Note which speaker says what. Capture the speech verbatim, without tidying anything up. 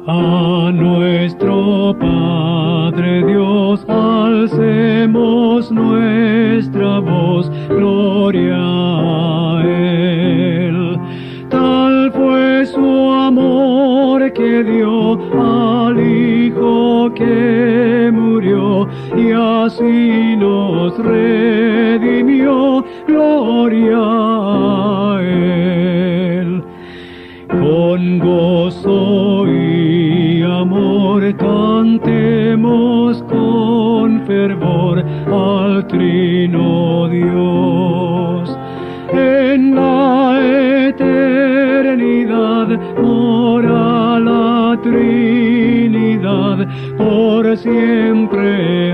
Speaker 1: A nuestro Padre Dios alcemos nuestra voz, gloria a Él. Tal fue su amor que dio al Hijo que murió y así nos redimió, gloria a Él. Con gozo y amor cantemos con fervor al Trino Dios. En la eternidad mora la Trinidad, por siempre